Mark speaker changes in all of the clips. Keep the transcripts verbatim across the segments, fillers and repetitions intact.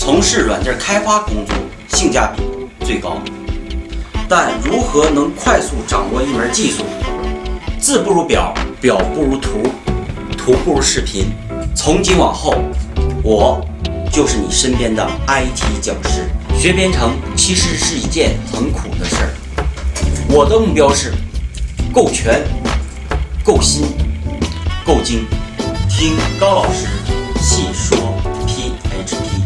Speaker 1: 从事软件开发工作性价比最高。但如何能快速掌握一门技术？字不如表，表不如图，图不如视频。从今往后，我就是你身边的 I T 讲师。学编程其实是一件很苦的事儿，我的目标是够全、够新、够精。听高老师细说 P H P。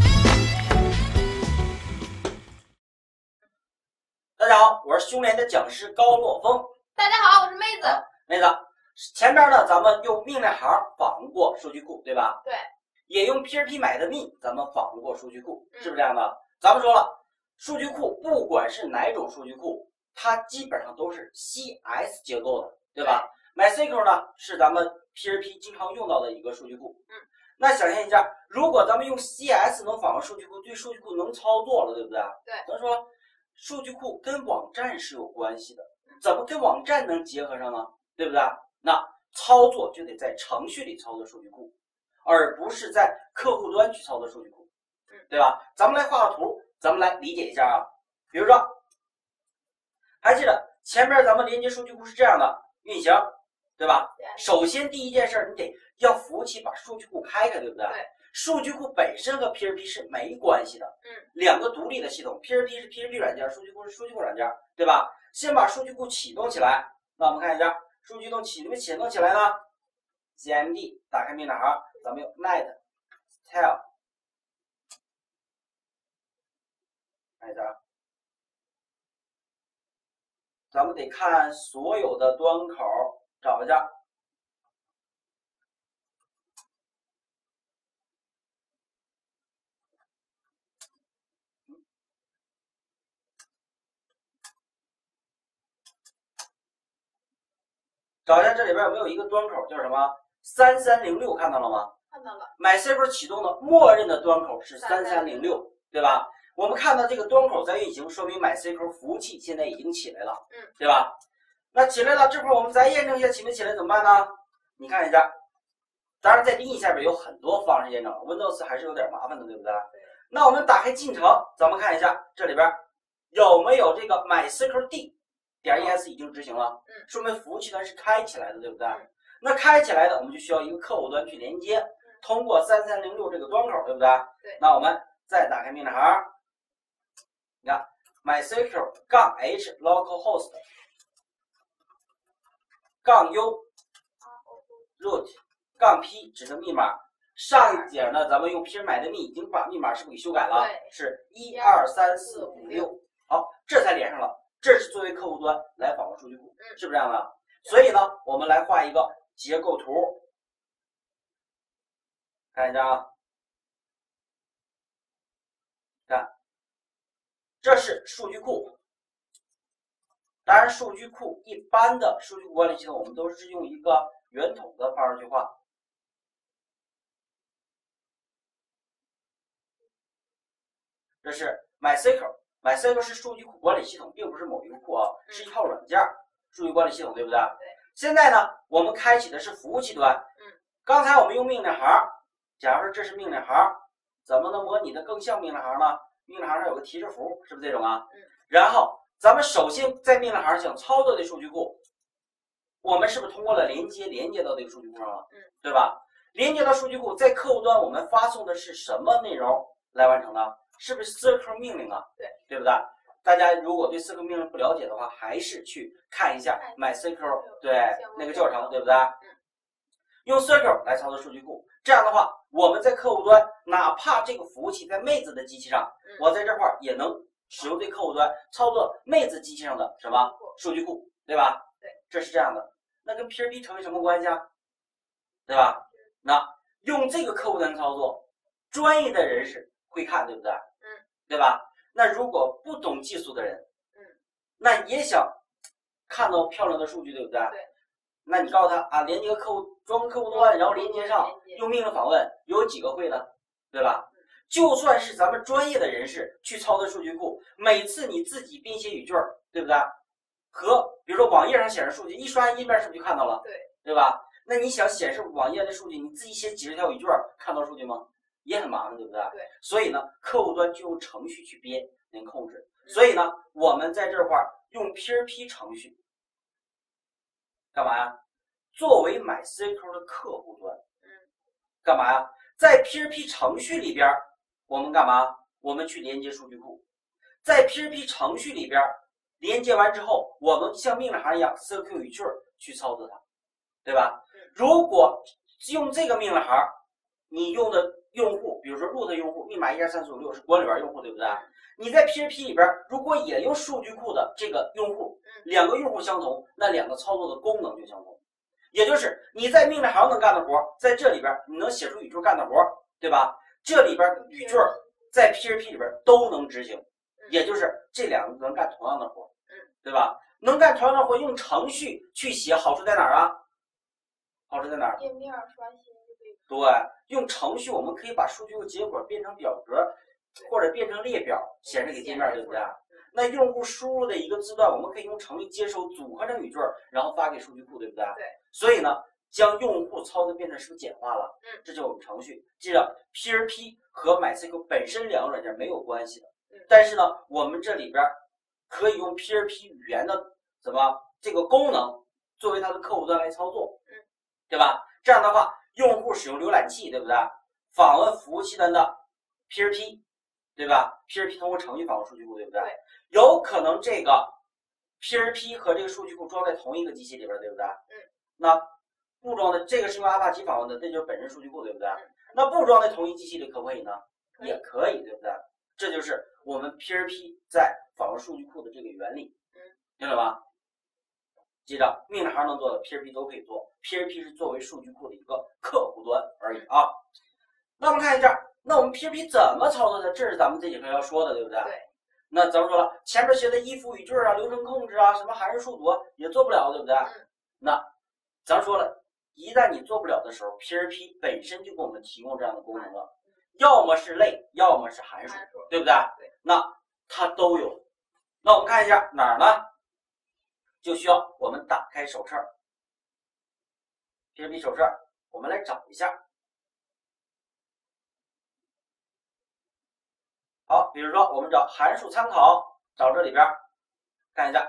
Speaker 1: 大家好，我是兄联的讲师高洛峰。
Speaker 2: 大家好，我是妹子。
Speaker 1: 妹子，前边呢咱们用命令行访问过数据库，对吧？
Speaker 2: 对。
Speaker 1: 也用 P H P 买的命咱们访问过数据库，是不是这样的？咱们说了，数据库不管是哪种数据库，它基本上都是 C S 结构的，对吧？ MySQL 呢是咱们 P H P 经常用到的一个数据库。嗯，那想象一下，如果咱们用 C S 能访问数据库，对数据库能操作了，对不对？
Speaker 2: 对。
Speaker 1: 咱说数据库跟网站是有关系的，怎么跟网站能结合上呢？对不对？那操作就得在程序里操作数据库，而不是在客户端去操作数据库，对吧？咱们来画个图，咱们来理解一下啊。比如说，还记得前面咱们连接数据库是这样的运行，对吧？首先第一件事，你得要服务器把数据库开开，对不对？
Speaker 2: 对。数
Speaker 1: 据库本身和 P H P 是没关系的，
Speaker 2: 嗯，
Speaker 1: 两个独立的系统 ，P H P 是 P H P 软件，数据库是数据库软件，对吧？先把数据库启动起来，那我们看一下数据库启动启动起来呢 ，C M D 打开命令行，咱们用 net tell， 看一下，咱们得看所有的端口，找一下。找一下这里边有没有一个端口叫什么三三零六，看到了吗？
Speaker 2: 看到了。
Speaker 1: MySQL 启动的默认的端口是三三零六，对吧？我们看到这个端口在运行，说明 MySQL 服务器现在已经起来了，
Speaker 2: 嗯，
Speaker 1: 对吧？那起来了，这块我们再验证一下起没起来怎么办呢？你看一下，当然在定义下边有很多方式验证 ，Windows 还是有点麻烦的，对不对？对。那我们打开进程，咱们看一下这里边有没有这个 MySQL D。点 E S 已经执行了，
Speaker 2: 嗯，
Speaker 1: 说明服务器端是开起来的，对不对？嗯、那开起来的，我们就需要一个客户端去连接，嗯、通过三三零六这个端口，对不对？
Speaker 2: 对。
Speaker 1: 那我们再打开命令行，你看 MySQL 杠 H localhost 杠 U root 杠 P 指的密码。上一节呢，咱们用 P H P 买的密已经把密码是不是给修改了？
Speaker 2: 对，
Speaker 1: 是一二三四五六，好，这才连上了。这是作为客户端来访问数据库，是不是这样的？所以呢，我们来画一个结构图，看一下啊，看，这是数据库。当然，数据库一般的数据库管理系统，我们都是用一个圆筒的方式去画。这是 MySQL。MySQL 是数据库管理系统，并不是某一个库啊，是一套软件，数据管理系统，对不对？对。现在呢，我们开启的是服务器端。嗯。刚才我们用命令行，假如说这是命令行，怎么能模拟的更像命令行呢？命令行上有个提示符，是不是这种啊？嗯。然后咱们首先在命令行想操作的数据库，我们是不是通过了连接连接到这个数据库上了？嗯。对吧？连接到数据库，在客户端我们发送的是什么内容来完成的？是不是 Circle 命令啊？对，对不对？大家如果对 Circle 命令不了解的话，还是去看一下 MySQL 对那个教程，对不对？嗯。用 Circle 来操作数据库，这样的话，我们在客户端，哪怕这个服务器在妹子的机器上，嗯、我在这块也能使用这客户端操作妹子机器上的什么数据库，对吧？对，这是这样的。那跟 P H P 成为什么关系啊？对吧？那用这个客户端操作，专业的人士会看，对不对？嗯，对吧？那如果不懂技术的人，嗯，那也想看到漂亮的数据，对不对？对。那你告诉他啊，连接个客户，装个客户端，然后连接上，用命令访问，有几个会的，对吧？嗯、就算是咱们专业的人士去操作数据库，每次你自己编写语句，对不对？和比如说网页上显示数据，一刷页面是不是就看到了？对，对吧？那你想显示网页的数据，你自己写几十条语句，看到数据吗？ 也很麻烦，对不对？
Speaker 2: 对。
Speaker 1: 所以呢，客户端就用程序去编能控制。所以呢，我们在这块用 P R P 程序干嘛呀？作为 MySQL 的客户端，
Speaker 2: 嗯，
Speaker 1: 干嘛呀？在 P R P 程序里边，我们干嘛？我们去连接数据库，在 P R P 程序里边连接完之后，我们像命令行一样 C Q 语句去操作它，对吧？如果用这个命令行，你用的用户，比如说 root 用户，密码一二三四五六是管理员用户，对不对？你在 P R P 里边，如果也用数据库的这个用户，两个用户相同，那两个操作的功能就相同。也就是你在命令行能干的活，在这里边你能写出语句干的活，对吧？这里边语句在 P R P 里边都能执行，也就是这两个能干同样的活，对吧？能干同样的活，用程序去写，好处在哪儿啊？好处在哪儿？
Speaker 2: 页面刷新就可以。
Speaker 1: 对，用程序我们可以把数据的结果变成表格，或者变成列表显示给界面，对不对？那用户输入的一个字段，我们可以用程序接收，组合成语句，然后发给数据库，对不对？
Speaker 2: 对。
Speaker 1: 所以呢，将用户操作变成是不是简化了？
Speaker 2: 嗯，
Speaker 1: 这就是我们程序。记着 ，P R P 和 MySQL 本身两个软件没有关系的。
Speaker 2: 嗯。
Speaker 1: 但是呢，我们这里边可以用 P R P 语言的怎么这个功能作为它的客户端来操作。
Speaker 2: 嗯。
Speaker 1: 对吧？这样的话，用户使用浏览器，对不对？访问服务器端的 P R P， 对吧 ？P R P 通过程序访问数据库，对不对？
Speaker 2: 对。
Speaker 1: 有可能这个 P R P 和这个数据库装在同一个机器里边，对不对？
Speaker 2: 嗯。
Speaker 1: 那不装的这个是用阿帕奇访问的，这就是本身数据库，对不对？嗯。那不装在同一机器里可不可以呢？
Speaker 2: 可以
Speaker 1: 也可以，对不对？这就是我们 P R P 在访问数据库的这个原理，
Speaker 2: 嗯，
Speaker 1: 明白吧？记着，命令行能做的 P R P 都可以做 ，P R P 是作为数据库的一个客户端而已啊。那我们看一下，那我们 P R P 怎么操作的？这是咱们这节课要说的，对不对？
Speaker 2: 对。
Speaker 1: 那咱们说了，前面学的if语句啊、流程控制啊、什么函数数组也做不了，对不对？
Speaker 2: 嗯。
Speaker 1: 那咱说了，一旦你做不了的时候 ，P R P 本身就给我们提供这样的功能了，要么是类，要么是函数，对不对？
Speaker 2: 对。
Speaker 1: 那它都有。那我们看一下哪儿呢？就需要我们打开手册 ，P R P 手册，我们来找一下。好，比如说我们找函数参考，找这里边看一下，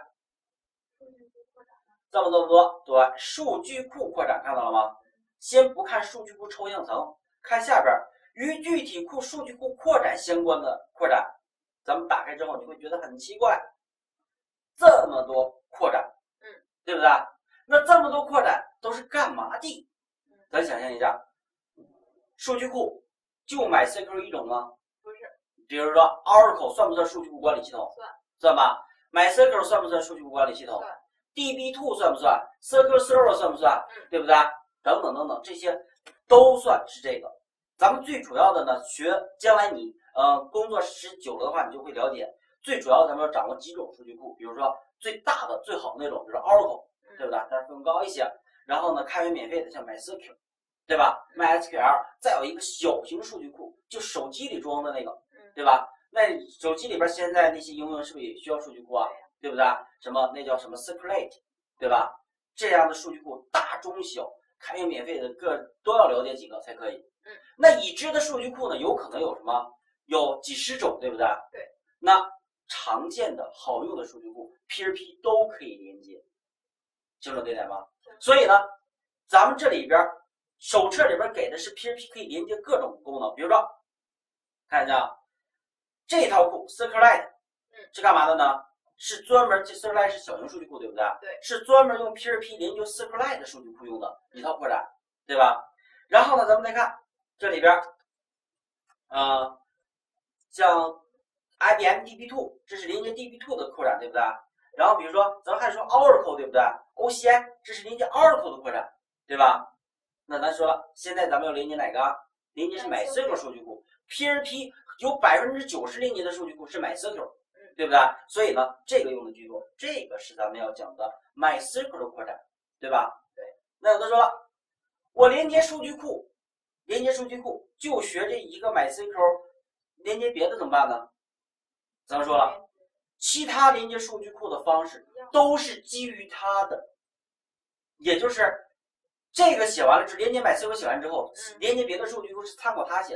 Speaker 1: 这么这么多，对，数据库扩展看到了吗？先不看数据库抽象层，看下边与具体库数据库扩展相关的扩展，咱们打开之后你会觉得很奇怪，这么多扩展，
Speaker 2: 嗯，
Speaker 1: 对不对？那这么多扩展都是干嘛的？咱想象一下，数据库就 MySQL 一种吗？
Speaker 2: 不是。
Speaker 1: 比如说 Oracle 算不算数据库管理系统？
Speaker 2: 算。
Speaker 1: 算吧。MySQL 算不算数据库管理系统？
Speaker 2: 算。
Speaker 1: D B 二 算不算 ？S Q L Server 算不算？
Speaker 2: 嗯，
Speaker 1: 对不对？等等等等，这些都算是这个。咱们最主要的呢，学将来你呃工作时久了的话，你就会了解。最主要咱们要掌握几种数据库，比如说最大的、最好的那种，比如说 Oracle， 对不对？但是费用高一些。然后呢，开源免费的像 MySQL， 对吧 ？MySQL， 再有一个小型数据库，就手机里装的那个，对吧？那手机里边现在那些应用是不是也需要数据库啊？对不对？什么那叫什么 Circulate， 对吧？这样的数据库大中小，开源免费的各都要了解几个才可以。
Speaker 2: 嗯，那
Speaker 1: 已知的数据库呢，有可能有什么？有几十种，对不对？
Speaker 2: 对。
Speaker 1: 那常见的好用的数据库 P R P 都可以连接，清楚这点吗？所以呢，咱们这里边手册里边给的是 P R P 可以连接各种功能，比如说，看一下这套库 Circulate， 是干嘛的呢？是专门，这 Circulate 是小型数据库，对不对？
Speaker 2: 对。是
Speaker 1: 专门用 P R P 连接 Circulate 的数据库用的一套扩展，对吧？然后呢，咱们再看这里边，呃，像 I B M D B 二， 这是连接 D B 二 的扩展，对不对？然后比如说，咱们还说 Oracle， 对不对 ？O C I， 这是连接 Oracle 的扩展，对吧？那咱说了，现在咱们要连接哪个？连接是 MySQL 数据库 ，P R P 有百分之九十连接的数据库是 MySQL。对不对？所以呢，这个用的居多，这个是咱们要讲的 MySQL 的扩展，对吧？
Speaker 2: 对。
Speaker 1: 那有的说了，我连接数据库，连接数据库就学这一个 MySQL， 连接别的怎么办呢？咱们说了，其他连接数据库的方式都是基于它的，也就是这个写完了，只连接 MySQL 写完之后，连接别的数据库是参考它写的，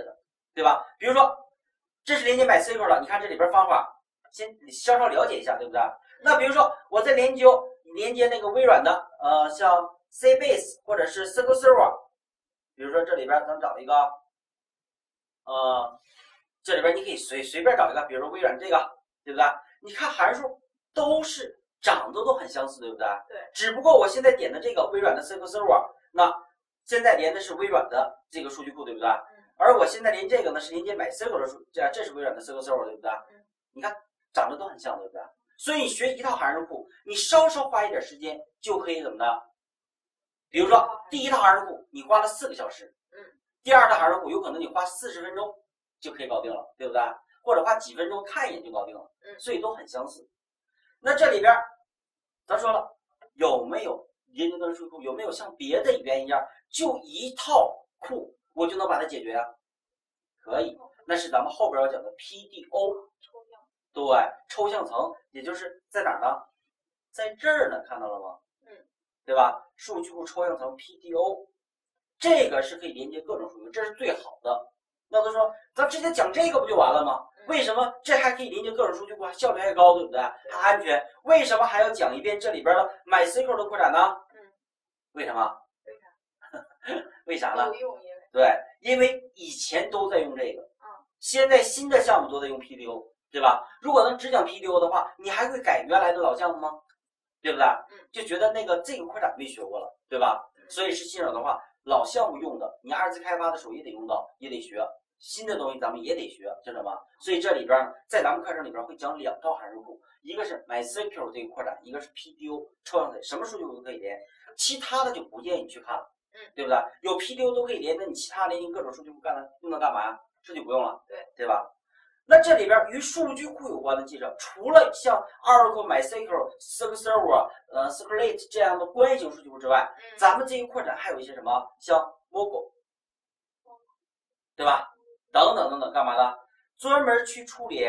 Speaker 1: 对吧？比如说这是连接 MySQL 了，你看这里边方法先稍稍了解一下，对不对？那比如说我在连接连接那个微软的呃像 Cbase 或者是 S Q L Server， 比如说这里边咱找一个呃这里边你可以随随便找一个，比如说微软这个，对不对？你看函数都是长得都很相似，对不对？
Speaker 2: 对。
Speaker 1: 只不过我现在点的这个微软的 S Q L Server， 那现在连的是微软的这个数据库，对不对？
Speaker 2: 嗯。
Speaker 1: 而我现在连这个呢是连接 MySQL 的数，这这是微软的 S Q L Server， 对不对？
Speaker 2: 嗯。
Speaker 1: 你看长得都很像，对不对？所以你学一套函数库，你稍稍花一点时间就可以怎么的？比如说第一套函数库你花了四个小时，
Speaker 2: 嗯。
Speaker 1: 第二套函数库有可能你花四十分钟就可以搞定了，对不对？或者花几分钟看一眼就搞定了，
Speaker 2: 嗯。
Speaker 1: 所以都很相似。那这里边咱说了，有没有连接个人数据库？有没有像别的语言一样，就一套库我就能把它解决啊？可以，那是咱们后边要讲的 P D O。
Speaker 2: 抽象。
Speaker 1: 对，抽象层，也就是在哪儿呢？在这儿呢，看到了吗？
Speaker 2: 嗯，
Speaker 1: 对吧？数据库抽象层 P D O， 这个是可以连接各种数据，这是最好的。那都说，咱直接讲这个不就完了吗？为什么这还可以连接各种数据库，效率还高，对不对？还安全？为什么还要讲一遍这里边的 MySQL 的扩展呢？
Speaker 2: 嗯，
Speaker 1: 为什么？
Speaker 2: 为啥？
Speaker 1: 为啥呢？
Speaker 2: 都用，因为
Speaker 1: 对，因为以前都在用这个，
Speaker 2: 嗯，
Speaker 1: 现在新的项目都在用 P D O， 对吧？如果能只讲 P D O 的话，你还会改原来的老项目吗？对不对？
Speaker 2: 嗯，
Speaker 1: 就觉得那个这个扩展没学过了，对吧？所以是新手的话，老项目用的，你二次开发的时候也得用到，也得学。新的东西咱们也得学，知道吗？所以这里边呢，在咱们课程里边会讲两套函数库，一个是 MySQL 这个扩展，一个是 P D O 抽象层，什么数据库都可以连，其他的就不建议你去看了，
Speaker 2: 嗯，
Speaker 1: 对不对？有 P D O 都可以连，那你其他连接各种数据库干了用它干嘛呀？这就不用了，
Speaker 2: 对
Speaker 1: 对吧？那这里边与数据库有关的介绍，除了像 Oracle、MySQL、S Q L Server、呃 SQLite 这样的关系型数据库之外，
Speaker 2: 嗯，
Speaker 1: 咱们这一扩展还有一些什么，像 Mongo， 对吧？等等等等，干嘛的？专门去处理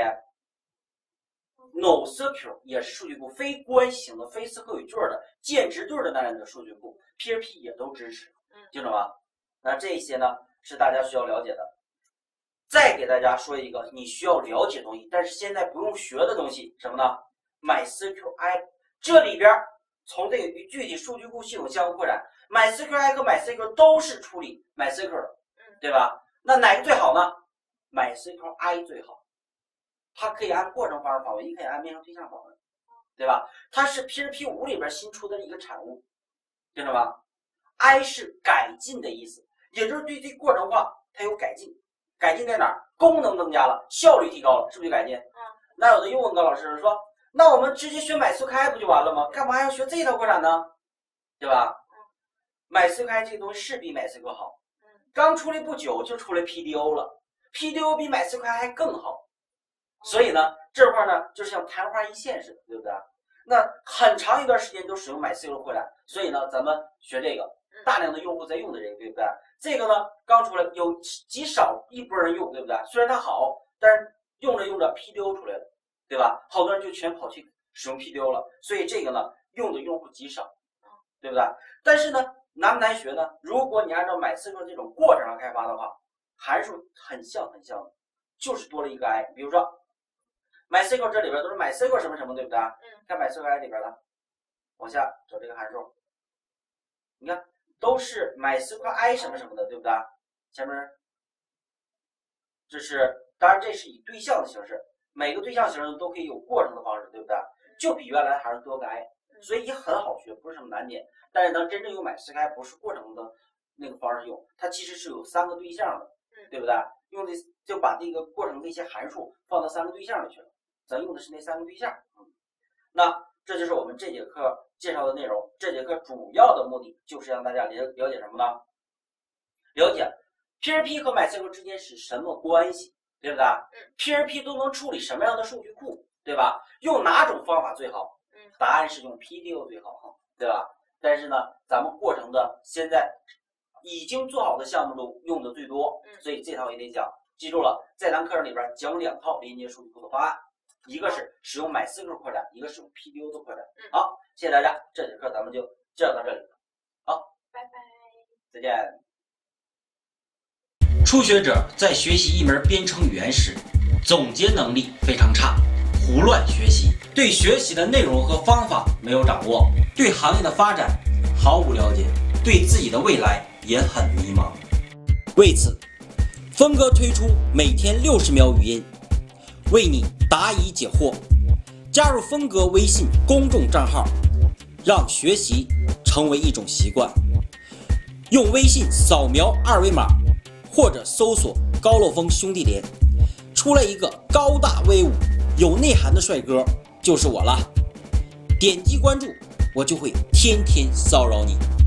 Speaker 1: NoSQL 也是数据库，非关系型的、非四克语句的、键值对的那样的数据库 ，P H P 也都支持，听懂吗？那这些呢是大家需要了解的。再给大家说一个你需要了解的东西，但是现在不用学的东西，什么呢 ？MySQLi 这里边从这个与具体数据库系统相互扩展 ，MySQLi 和 MySQL 都是处理 MySQL 的，对吧？那哪个最好呢 ？MySQLi 最好，它可以按过程方式访问，也可以按面向对象访问，对吧？它是 P H P 五里边新出的一个产物，听懂吗 ？I 是改进的意思，也就是对这过程化它有改进。改进在哪儿？功能增加了，效率提高了，是不是就改进？
Speaker 2: 嗯。
Speaker 1: 那有的又问高老师说，那我们直接学 MySQLi 不就完了吗？干嘛要学这套扩展呢？对吧？嗯。MySQLi 这个东西是比 MySQL 好。刚出来不久就出来 P D O 了 ，P D O 比 MySQL 还更好，所以呢，这块呢就像昙花一现似的，对不对？那很长一段时间都使用 MySQL 扩展，所以呢，咱们学这个，大量的用户在用的这个，对不对？这个呢刚出来有极少一波人用，对不对？虽然它好，但是用着用着 P D O 出来了，对吧？好多人就全跑去使用 P D O 了，所以这个呢用的用户极少，对不对？但是呢。难不难学呢？如果你按照 MySQL 这种过程上开发的话，函数很像很像，就是多了一个 i。比如说 MySQL 这里边都是 MySQL 什么什么，对不对？嗯。看 MySQL 里边的，往下找这个函数，你看都是 MySQL 什么什么的，对不对？前面这是，当然这是以对象的形式，每个对象形式都可以有过程的方式，对不对？就比原来还是多个 i， 所以也很好学，不是什么难点。但是呢，真正用 MySQL 不是过程的那个方式用，它其实是有三个对象的，对不对？用的就把这个过程的一些函数放到三个对象里去了，咱用的是那三个对象。嗯，那这就是我们这节课介绍的内容。这节课主要的目的就是让大家了了解什么呢？了解 P H P 和 MySQL 之间是什么关系，对不对？嗯 ，P H P 都能处理什么样的数据库，对吧？用哪种方法最好？嗯，答案是用 P D O 最好，对吧？但是呢，咱们过程的现在已经做好的项目中用的最多，所以这套也得讲。记住了，在咱课程里边讲两套连接数据库的方案，一个是使用 MySQL 扩展，一个是用 P D O 的扩展。好，谢谢大家，这节课咱们就介绍到这里。好，
Speaker 2: 拜拜，
Speaker 1: 再见。 初学者在学习一门编程语言时，总结能力非常差，胡乱学习，对学习的内容和方法没有掌握，对行业的发展毫无了解，对自己的未来也很迷茫。为此，峰哥推出每天六十秒语音，为你答疑解惑。加入峰哥微信公众账号，让学习成为一种习惯。用微信扫描二维码，或者搜索高漏峰兄弟连，出来一个高大威武、有内涵的帅哥，就是我了。点击关注，我就会天天骚扰你。